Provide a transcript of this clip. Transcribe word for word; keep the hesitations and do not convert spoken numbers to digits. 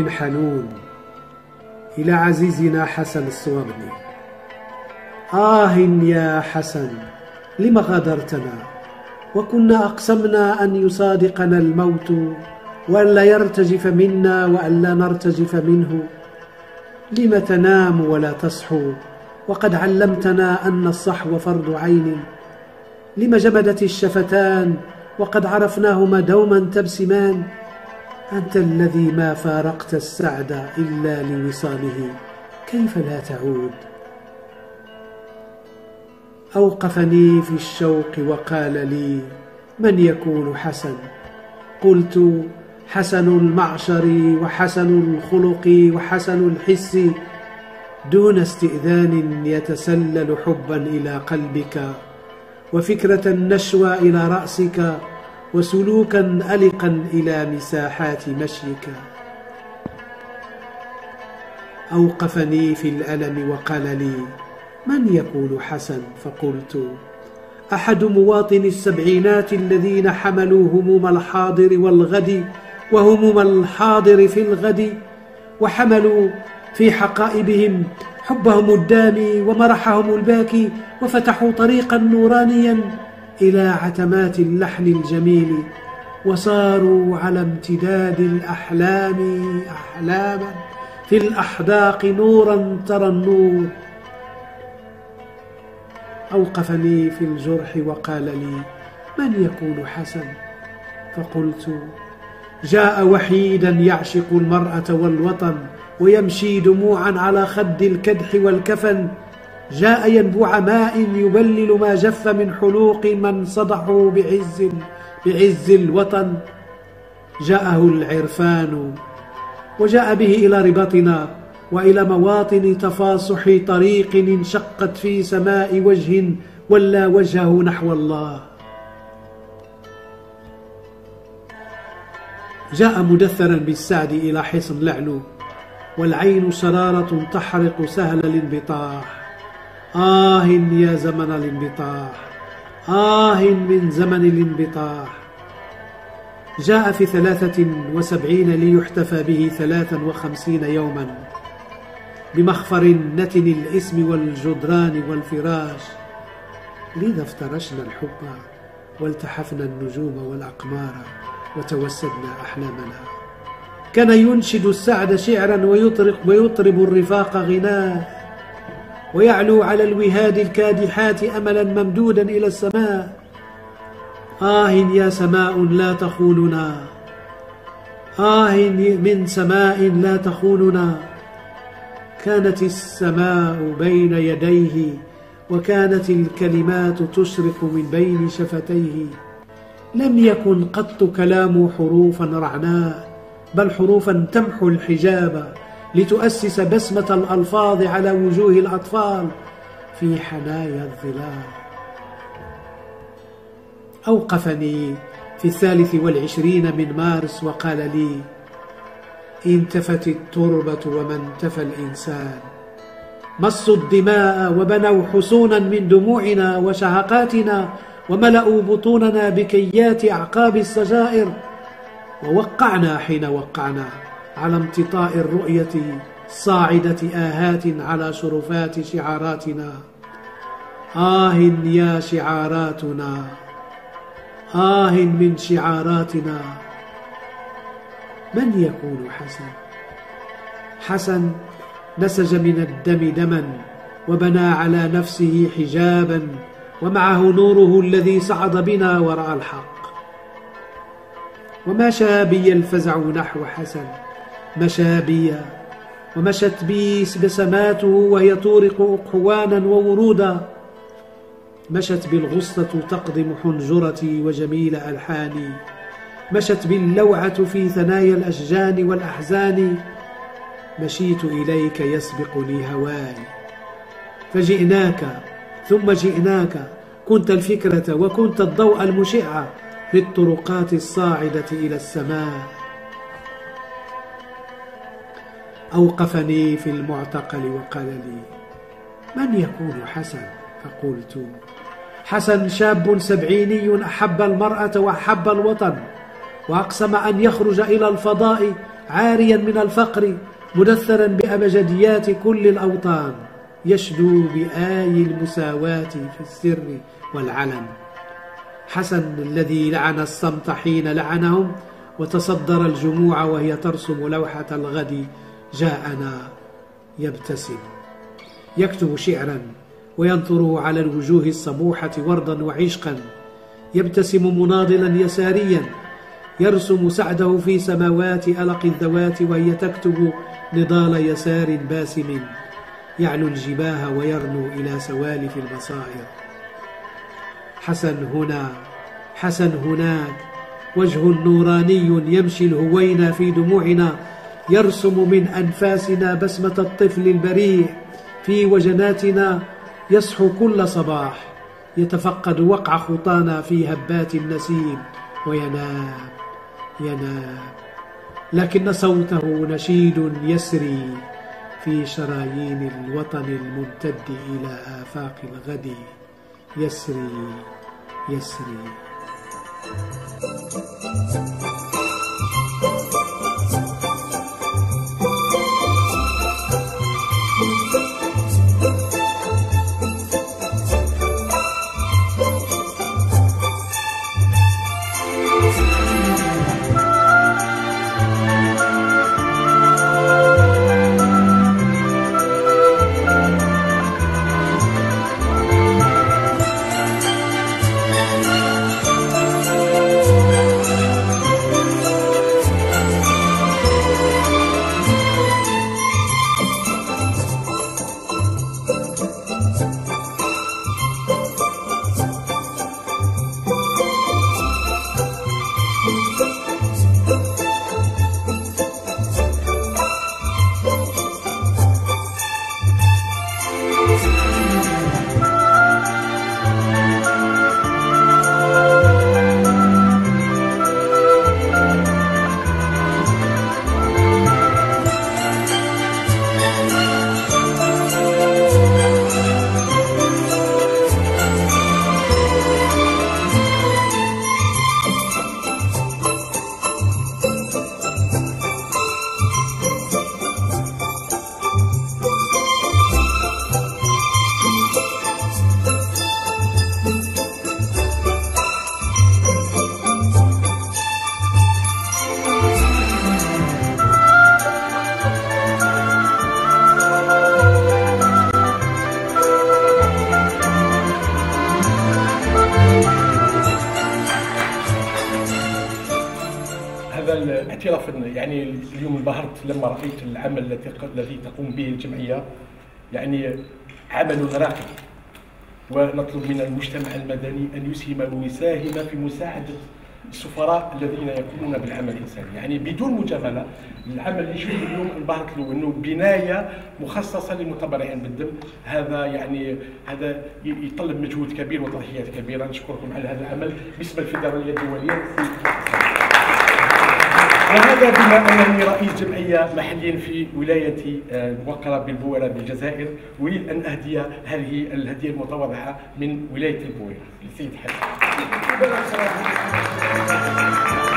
قلب حنون إلى عزيزنا حسن الصوابني. آه يا حسن، لم غادرتنا وكنا أقسمنا أن يصادقنا الموت وأن لا يرتجف منا وأن لا نرتجف منه. لم تنام ولا تصحو وقد علمتنا أن الصحو فرض عين؟ لم جمدت الشفتان وقد عرفناهما دوما تبسمان؟ أنت الذي ما فارقت السعد إلا لوصاله، كيف لا تعود؟ أوقفني في الشوق وقال لي: من يكون حسن؟ قلت: حسن المعشر وحسن الخلق وحسن الحس، دون استئذان يتسلل حبا إلى قلبك، وفكرة النشوى إلى رأسك، وسلوكا ألقا إلى مساحات مشيك. أوقفني في الألم وقال لي: من يكون حسن؟ فقلت: أحد مواطني السبعينات الذين حملوا هموم الحاضر والغد وهموم الحاضر في الغد، وحملوا في حقائبهم حبهم الدامي ومرحهم الباكي، وفتحوا طريقا نورانيا إلى عتمات اللحن الجميل، وصاروا على امتداد الأحلام أحلاما في الأحداق نورا ترى النور. أوقفني في الجرح وقال لي: من يكون حسن؟ فقلت: جاء وحيدا يعشق المرأة والوطن ويمشي دموعا على خد الكدح والكفن، جاء ينبوع ماء يبلل ما جف من حلوق من صدحوا بعز, بعز الوطن. جاءه العرفان وجاء به إلى رباطنا وإلى مواطن تفاصح طريق انشقت في سماء وجه ولا وجهه نحو الله. جاء مدثرا بالسعد إلى حصن لعلو، والعين شرارة تحرق سهل الانبطاح. آه يا زمن الانبطاح، آه من زمن الانبطاح. جاء في ثلاثة وسبعين ليحتفى به ثلاثا وخمسين يوما بمخفر نتن الاسم والجدران والفراش. لذا افترشنا الحب والتحفنا النجوم والأقمار وتوسدنا أحلامنا. كان ينشد السعد شعرا ويطرق ويطرب الرفاق غناه، ويعلو على الوهاد الكادحات أملا ممدودا إلى السماء. آه يا سماء لا تخوننا، آه من سماء لا تخوننا. كانت السماء بين يديه وكانت الكلمات تشرق من بين شفتيه. لم يكن قط كلام حروفا رعناء، بل حروفا تمحو الحجاب لتؤسس بسمة الألفاظ على وجوه الأطفال في حنايا الظلال. أوقفني في الثالث والعشرين من مارس وقال لي: انتفت التربة وما انتفى الإنسان، مصوا الدماء وبنوا حصونا من دموعنا وشهقاتنا، وملأوا بطوننا بكيات أعقاب السجائر، ووقعنا حين وقعنا على امتطاء الرؤية صاعدة آهات على شرفات شعاراتنا. آه يا شعاراتنا، آه من شعاراتنا. من يكون حسن؟ حسن نسج من الدم دما وبنى على نفسه حجابا، ومعه نوره الذي صعد بنا وراء الحق. ومشى بي الفزع نحو حسن، مشى بي ومشت بي بسماته وهي تورق أقحوانا وورودا. مشت بالغصة تقضم حنجرتي وجميل ألحاني، مشت باللوعة في ثنايا الأشجان والأحزان. مشيت إليك يسبقني هواي، فجئناك ثم جئناك، كنت الفكرة وكنت الضوء المشع في الطرقات الصاعدة إلى السماء. أوقفني في المعتقل وقال لي: من يكون حسن؟ فقلت: حسن شاب سبعيني أحب المرأة وأحب الوطن، وأقسم أن يخرج إلى الفضاء عاريا من الفقر مدثرا بأبجديات كل الأوطان، يشدو بآي المساواة في السر والعلن. حسن الذي لعن الصمت حين لعنهم وتصدر الجموع وهي ترسم لوحة الغد جاءنا يبتسم، يكتب شعرا وينثره على الوجوه الصبوحة وردا وعشقا، يبتسم مناضلا يساريا يرسم سعده في سماوات ألق الذوات وهي تكتب نضال يسار باسم يعلو الجباه ويرنو إلى سوالف البصائر. حسن هنا حسن هناك، وجه نوراني يمشي الهوينا في دموعنا، يرسم من أنفاسنا بسمة الطفل البريء في وجناتنا، يصحو كل صباح يتفقد وقع خطانا في هبات النسيم وينام ينام، لكن صوته نشيد يسري في شرايين الوطن الممتد إلى آفاق الغد، يسري يسري. اعترافا يعني اليوم انبهرت لما رايت العمل الذي تقوم به الجمعيه، يعني عمل راقي، ونطلب من المجتمع المدني ان يسهم ويساهم في مساعده السفراء الذين يقومون بالعمل الانساني. يعني بدون مجامله العمل اللي شفته اليوم انبهرت له، انه بنايه مخصصه للمتبرعين بالدم، هذا يعني هذا يطلب مجهود كبير وتضحيات كبيره. نشكركم على هذا العمل باسم الفيدراليه الدوليه. وهذا بما انني رئيس جمعيه محليا في ولايه الموقره بالبويره بالجزائر، اريد ان اهدي هذه الهديه المتواضعه من ولايه البويره للسيد حسن.